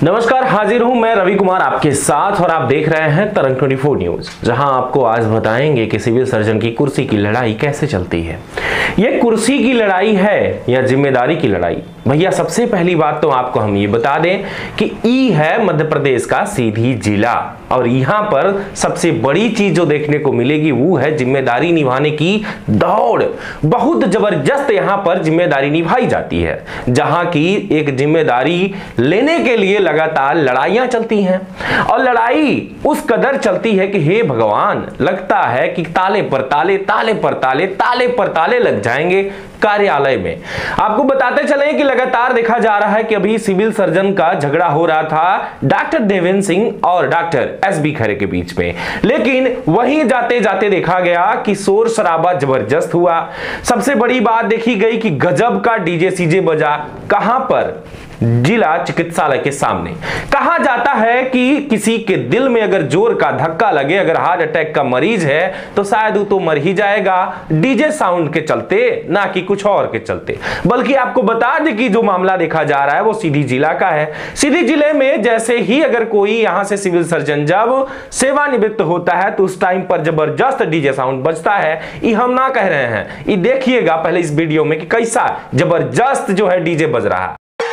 नमस्कार, हाजिर हूं मैं रवि कुमार आपके साथ और आप देख रहे हैं तरंग 24 न्यूज, जहां आपको आज बताएंगे कि सिविल सर्जन की कुर्सी की लड़ाई कैसे चलती है। यह कुर्सी की लड़ाई है या जिम्मेदारी की लड़ाई? भैया सबसे पहली बात तो आपको हम ये बता दें कि ई है मध्य प्रदेश का सीधी जिला, और यहाँ पर सबसे बड़ी चीज जो देखने को मिलेगी वो है जिम्मेदारी निभाने की दौड़। बहुत जबरदस्त यहाँ पर जिम्मेदारी निभाई जाती है, जहां की एक जिम्मेदारी लेने के लिए लगातार लड़ाइयां चलती हैं, और लड़ाई उस कदर चलती है कि हे भगवान, लगता है कि ताले पर ताले, ताले पर ताले, ताले पर ताले लग जाएंगे कार्यालय में। आपको बताते चले कि लगातार देखा जा रहा है कि अभी सिविल सर्जन का झगड़ा हो रहा था डॉक्टर देवेंद्र सिंह और डॉक्टर एसबी खरे के बीच में, लेकिन वहीं जाते जाते देखा गया कि शोर शराबा जबरदस्त हुआ। सबसे बड़ी बात देखी गई कि गजब का डीजे सीजे बजा। कहां पर? जिला चिकित्सालय के सामने। कहा जाता है कि किसी के दिल में अगर जोर का धक्का लगे, अगर हार्ट अटैक का मरीज है तो शायद वो तो मर ही जाएगा, डीजे साउंड के चलते, ना कि कुछ और के चलते। बल्कि आपको बता दें कि जो मामला देखा जा रहा है वो सीधी जिला का है। सीधी जिले में जैसे ही अगर कोई यहां से सिविल सर्जन जब सेवानिवृत्त होता है तो उस टाइम पर जबरदस्त डीजे साउंड बजता है। ये हम ना कह रहे हैं, ये देखिएगा पहले इस वीडियो में कि कैसा जबरदस्त जो है डीजे बज रहा है।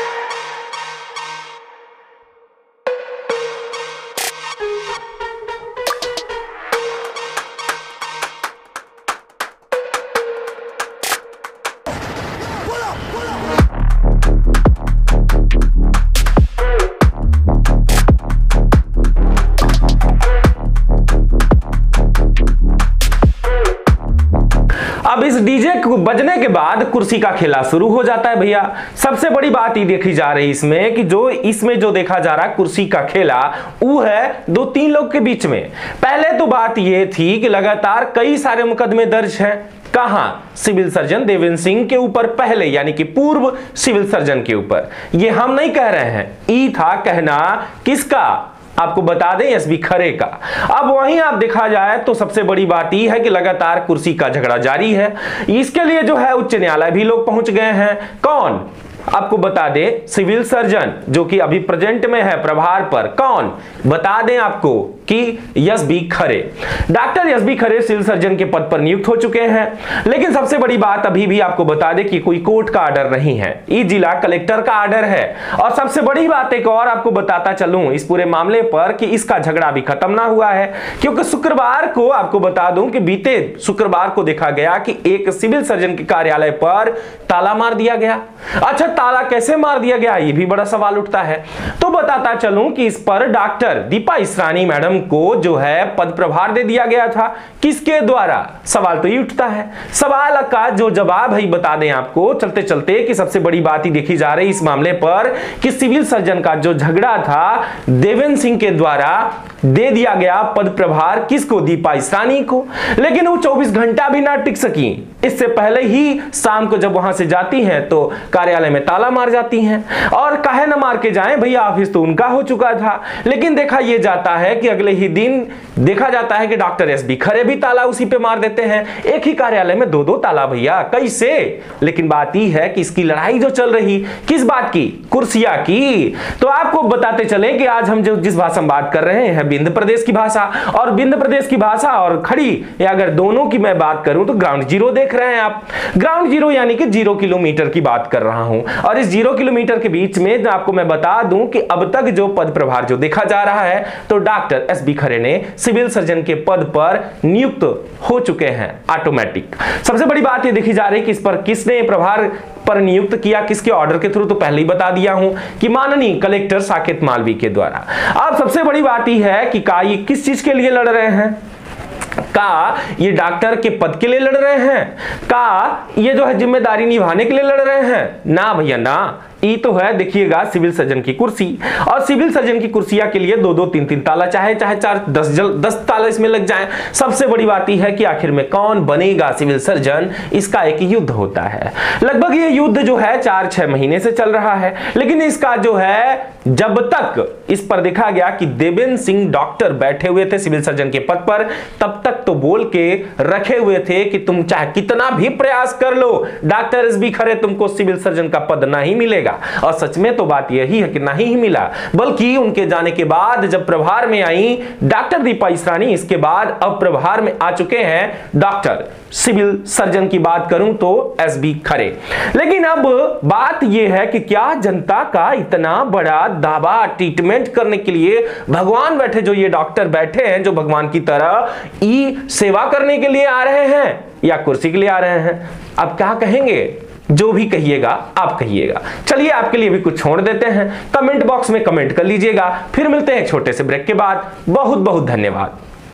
अब इस डीजे को बजने के बाद कुर्सी का खेला शुरू हो जाता है। भैया सबसे बड़ी बात ये देखी जा रही है इसमें कि जो इसमें जो देखा जा रहा है कुर्सी का खेला, वो है दो तीन लोग के बीच में। पहले तो बात ये थी कि लगातार कई सारे मुकदमे दर्ज हैं। कहां? सिविल सर्जन देवेंद्र सिंह के ऊपर पहले, यानी कि पूर्व सिविल सर्जन के ऊपर। ये हम नहीं कह रहे हैं, ई था कहना किसका? आपको बता दें एसबी खरे का। अब वहीं आप देखा जाए तो सबसे बड़ी बात यह है कि लगातार कुर्सी का झगड़ा जारी है। इसके लिए जो है उच्च न्यायालय भी लोग पहुंच गए हैं। कौन? आपको बता दें सिविल सर्जन जो कि अभी प्रेजेंट में है प्रभार पर। कौन? बता दें आपको कि SB Khare. Doctor SB Khare civil surgeon के पद पर नियुक्त हो चुके हैं। लेकिन सबसे बड़ी बात अभी भी आपको बता दें कि कोई कोर्ट का आर्डर नहीं है, ये जिला कलेक्टर का आर्डर है। और सबसे बड़ी बात एक और आपको बताता चलूं इस पूरे मामले पर कि इसका झगड़ा भी खत्म ना हुआ है, क्योंकि शुक्रवार को आपको बता दूं कि बीते शुक्रवार को देखा गया कि एक सिविल सर्जन के कार्यालय पर ताला मार दिया गया। अच्छा, ताला कैसे मार दिया गया, ये भी बड़ा सवाल उठता है। तो बताता चलूं कि इस पर डॉक्टर दीपा इसरानी मैडम को जो है पद प्रभार दे दिया गया था। किसके द्वारा? सवाल तो ये उठता है। सवाल का जो जवाब है बता दें आपको चलते चलते कि सबसे बड़ी बात ही देखी जा रही इस मामले पर कि सिविल सर्जन का जो झगड़ा था देवेंद्र सिंह के द्वारा दे दिया गया पद प्रभार किसको? दीपा इसरानी को। लेकिन वो 24 घंटा भी ना टिक सकी। इससे पहले ही शाम को जब वहां से जाती हैं तो कार्यालय में ताला मार जाती हैं। और काहे न मार के जाएं भैया, ऑफिस तो उनका हो चुका था। लेकिन देखा यह जाता है कि अगले ही दिन देखा जाता है कि डॉक्टर एसबी खरे भी ताला उसी पे मार देते हैं। एक ही कार्यालय में दो दो ताला भैया, कैसे? लेकिन बात यह है कि इसकी लड़ाई जो चल रही किस बात की? कुर्सियां की। तो आपको बताते चले कि आज हम जो जिस भाषा में बात कर रहे हैं विंध्य प्रदेश की भाषा, और विंध्य प्रदेश की भाषा और खड़ी या अगर दोनों की मैं बात करूं तो ग्राउंड जीरो देख रहे हैं आप। ग्राउंड जीरो यानी कि 0 किलोमीटर की बात कर रहा हूं, और इस 0 किलोमीटर के बीच में आपको मैं बता दूं कि अब तक जो पद प्रभार जो देखा जा रहा है तो डॉक्टर एसबी खरे ने सिविल सर्जन के पद पर नियुक्त हो चुके हैं ऑटोमेटिक। सबसे बड़ी बात यह देखी जा रही है कि इस पर किसने प्रभार पर नियुक्त किया, किसके ऑर्डर के थ्रू, तो पहले ही बता दिया हूं कि माननीय कलेक्टर साकेत मालवी के द्वारा। अब सबसे बड़ी बात यह है कि का ये किस चीज के लिए लड़ रहे हैं? का ये डॉक्टर के पद के लिए लड़ रहे हैं? का ये जो है जिम्मेदारी निभाने के लिए लड़ रहे हैं? ना भैया ना, ई तो है देखिएगा सिविल सर्जन की कुर्सी, और सिविल सर्जन की कुर्सियां के लिए 2-2 3-3 ताला, चाहे 4-10 ताला इसमें लग जाए। सबसे बड़ी बात यह है कि आखिर में कौन बनेगा सिविल सर्जन, इसका एक युद्ध होता है। लगभग ये युद्ध जो है 4-6 महीने से चल रहा है। लेकिन इसका जो है जब तक इस पर देखा गया कि देवेंद्र सिंह डॉक्टर बैठे हुए थे सिविल सर्जन के पद पर, तब तक तो बोल के रखे हुए थे कि तुम चाहे कितना भी प्रयास कर लो, डॉक्टर एसबी खरे तुमको सिविल सर्जन का पद नहीं मिलेगा। मिला। और सच में तो बात यही है कि नहीं ही मिला, बल्कि उनके जाने के बाद जब प्रभार में आई डॉक्टर दीपा इसरानी, इसके बाद अब प्रभार में आ चुके हैं डॉक्टर सिविल सर्जन की बात करूं तो एसबी खरे। लेकिन अब बात यह है कि क्या जनता का इतना बड़ा दावा ट्रीटमेंट करने के लिए भगवान बैठे, जो ये डॉक्टर बैठे हैं जो भगवान की तरह ई सेवा करने के लिए आ रहे हैं या कुर्सी के लिए आ रहे हैं? अब क्या कहेंगे? जो भी कहिएगा आप कहिएगा। चलिए आपके लिए भी कुछ छोड़ देते हैं, कमेंट बॉक्स में कमेंट कर लीजिएगा। फिर मिलते हैं छोटे से ब्रेक के बाद। बहुत बहुत धन्यवाद।